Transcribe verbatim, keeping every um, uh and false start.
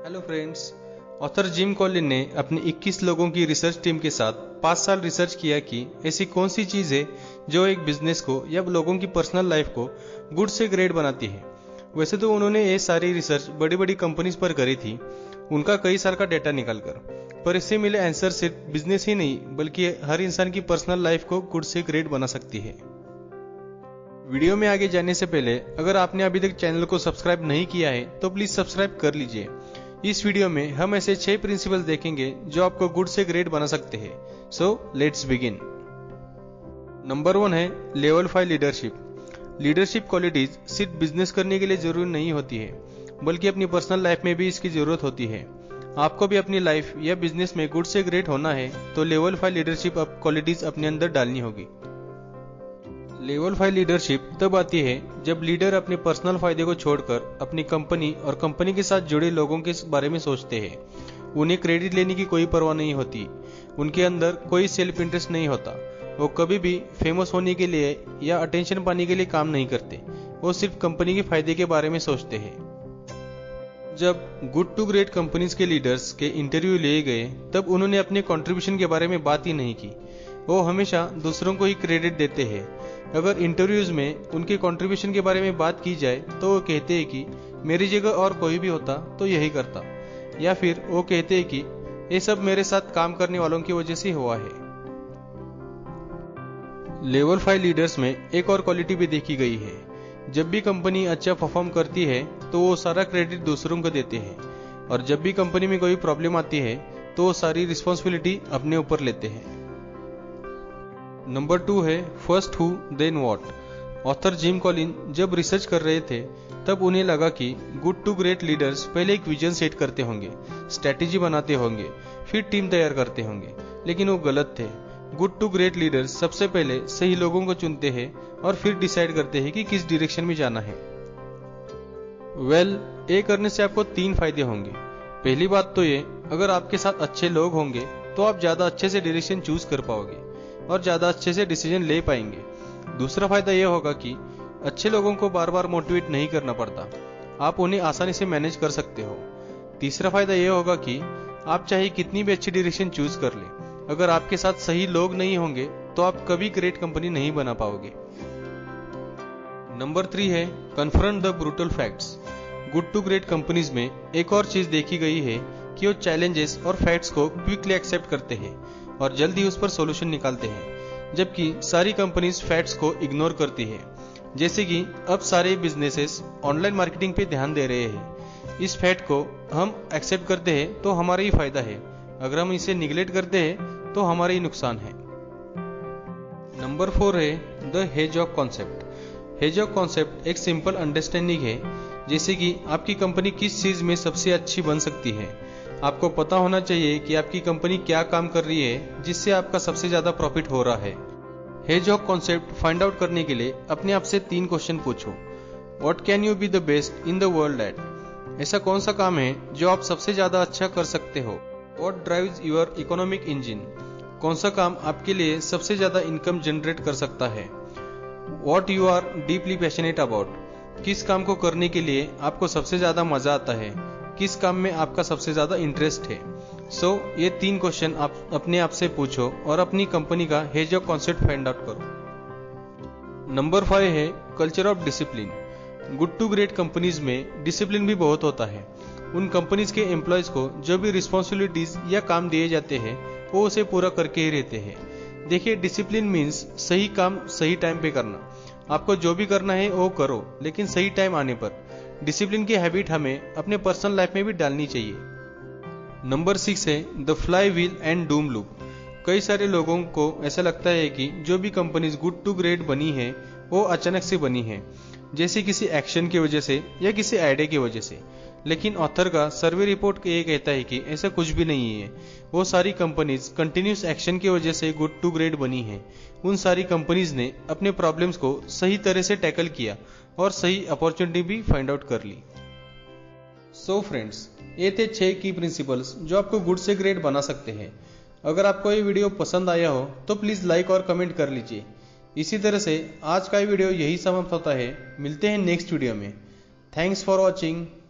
Hello friends, author Jim Collins ने अपनी इक्कीस लोगों की रिसर्च टीम के साथ पाँच साल रिसर्च किया कि ऐसी कौन सी चीज़ है जो एक बिजनेस को या लोगों की पर्सनल लाइफ को गुड से ग्रेट बनाती है। वैसे तो उन्होंने ये सारी रिसर्च बड़ी बड़ी कंपनीज पर करी थी, उनका कई साल का डेटा निकालकर, पर इससे मिले आंसर सिर्फ बिजनेस ही नहीं बल्कि हर इंसान की पर्सनल लाइफ को गुड से ग्रेट बना सकती है। वीडियो में आगे जाने से पहले अगर आपने अभी तक चैनल को सब्सक्राइब नहीं किया है तो प्लीज सब्सक्राइब कर लीजिए। इस वीडियो में हम ऐसे छह प्रिंसिपल देखेंगे जो आपको गुड से ग्रेट बना सकते हैं। So let's begin. Number one है level five leadership. Leadership qualities सिर्फ बिजनेस करने के लिए जरूरी नहीं होती है, बल्कि अपनी पर्सनल लाइफ में भी इसकी जरूरत होती है। आपको भी अपनी लाइफ या बिजनेस में गुड से ग्रेट होना है तो लेवल फाइव लीडरशिप क्वालिटीज अपने अंदर डालनी होगी। लेवल फाइव लीडरशिप तब आती है जब लीडर अपने पर्सनल फायदे को छोड़कर अपनी कंपनी और कंपनी के साथ जुड़े लोगों के बारे में सोचते हैं। उन्हें क्रेडिट लेने की कोई परवाह नहीं होती, उनके अंदर कोई सेल्फ इंटरेस्ट नहीं होता। वो कभी भी फेमस होने के लिए या अटेंशन पाने के लिए काम नहीं करते, वो सिर्फ कंपनी के फायदे के बारे में सोचते हैं। जब गुड टू ग्रेट कंपनीज के लीडर्स के इंटरव्यू लिए गए तब उन्होंने अपने कंट्रीब्यूशन के बारे में बात ही नहीं की। वो हमेशा दूसरों को ही क्रेडिट देते हैं। अगर इंटरव्यूज में उनके कंट्रीब्यूशन के बारे में बात की जाए तो वो कहते हैं कि मेरी जगह और कोई भी होता तो यही करता, या फिर वो कहते हैं कि ये सब मेरे साथ काम करने वालों की वजह से हुआ है। लेवल फाइव लीडर्स में एक और क्वालिटी भी देखी गई है। जब भी कंपनी अच्छा परफॉर्म करती है तो वो सारा क्रेडिट दूसरों को देते हैं, और जब भी कंपनी में कोई प्रॉब्लम आती है तो वो सारी रिस्पॉन्सिबिलिटी अपने ऊपर लेते हैं। नंबर टू है first who then what. Author Jim Collins जब रिसर्च कर रहे थे तब उन्हें लगा कि गुड टू ग्रेट लीडर्स पहले एक विजन सेट करते होंगे, स्ट्रैटेजी बनाते होंगे, फिर टीम तैयार करते होंगे, लेकिन वो गलत थे। गुड टू ग्रेट लीडर्स सबसे पहले सही लोगों को चुनते हैं और फिर डिसाइड करते हैं कि किस डायरेक्शन में जाना है। वेल well, ये करने से आपको तीन फायदे होंगे। पहली बात तो ये, अगर आपके साथ अच्छे लोग होंगे तो आप ज्यादा अच्छे से डायरेक्शन चूज कर पाओगे और ज्यादा अच्छे से डिसीजन ले पाएंगे। दूसरा फायदा यह होगा कि अच्छे लोगों को बार बार मोटिवेट नहीं करना पड़ता, आप उन्हें आसानी से मैनेज कर सकते हो। तीसरा फायदा यह होगा कि आप चाहे कितनी भी अच्छी डायरेक्शन चूज कर ले, अगर आपके साथ सही लोग नहीं होंगे तो आप कभी ग्रेट कंपनी नहीं बना पाओगे। नंबर थ्री है confront the brutal facts. Good to great companies में एक और चीज देखी गई है कि वो चैलेंजेस और फैक्ट्स को क्विकली एक्सेप्ट करते हैं और जल्दी उस पर सॉल्यूशन निकालते हैं, जबकि सारी कंपनीज फैक्ट्स को इग्नोर करती है। जैसे कि अब सारे बिजनेसेस ऑनलाइन मार्केटिंग पे ध्यान दे रहे हैं। इस फैक्ट को हम एक्सेप्ट करते हैं तो हमारा ही फायदा है, अगर हम इसे निगलेक्ट करते हैं तो हमारा ही नुकसान है। नंबर फोर है the hedgehog concept. Hedgehog concept एक सिंपल अंडरस्टैंडिंग है, जैसे कि आपकी कंपनी किस चीज में सबसे अच्छी बन सकती है। आपको पता होना चाहिए कि आपकी कंपनी क्या काम कर रही है जिससे आपका सबसे ज्यादा प्रॉफिट हो रहा है। हेजहॉग कॉन्सेप्ट फाइंड आउट करने के लिए अपने आप से तीन क्वेश्चन पूछो। What can you be the best in the world at? ऐसा कौन सा काम है जो आप सबसे ज्यादा अच्छा कर सकते हो? What drives your economic engine? कौन सा काम आपके लिए सबसे ज्यादा इनकम जनरेट कर सकता है? What you are deeply passionate about? किस काम को करने के लिए आपको सबसे ज्यादा मजा आता है? किस काम में आपका सबसे ज्यादा इंटरेस्ट है? सो so, ये तीन क्वेश्चन आप अपने आप से पूछो और अपनी कंपनी का हेजहॉग कॉन्सेप्ट फाइंड आउट करो। नंबर फाइव है culture of discipline. Good to great companies में डिसिप्लिन भी बहुत होता है। उन कंपनीज के एम्प्लॉयज को जो भी रिस्पॉन्सिबिलिटीज या काम दिए जाते हैं वो उसे पूरा करके ही रहते हैं। देखिए, डिसिप्लिन मीन्स सही काम सही टाइम पे करना। आपको जो भी करना है वो करो, लेकिन सही टाइम आने पर। डिसिप्लिन की हैबिट हमें अपने पर्सनल लाइफ में भी डालनी चाहिए। नंबर सिक्स है the flywheel and doom loop. कई सारे लोगों को ऐसा लगता है कि जो भी कंपनीज गुड टू ग्रेट बनी है वो अचानक से बनी है, जैसे किसी एक्शन की वजह से या किसी आइडिया की वजह से। लेकिन ऑथर का सर्वे रिपोर्ट ये कहता है कि ऐसा कुछ भी नहीं है। वो सारी कंपनीज कंटिन्यूस एक्शन की वजह से गुड टू ग्रेट बनी है। उन सारी कंपनीज ने अपने प्रॉब्लम्स को सही तरह से टैकल किया और सही अपॉर्चुनिटी भी फाइंड आउट कर ली। सो फ्रेंड्स, ये थे छह की प्रिंसिपल्स जो आपको गुड से ग्रेट बना सकते हैं। अगर आपको ये वीडियो पसंद आया हो तो प्लीज लाइक और कमेंट कर लीजिए। इसी तरह से आज का ये वीडियो यही समाप्त होता है। मिलते हैं नेक्स्ट वीडियो में। Thanks for watching.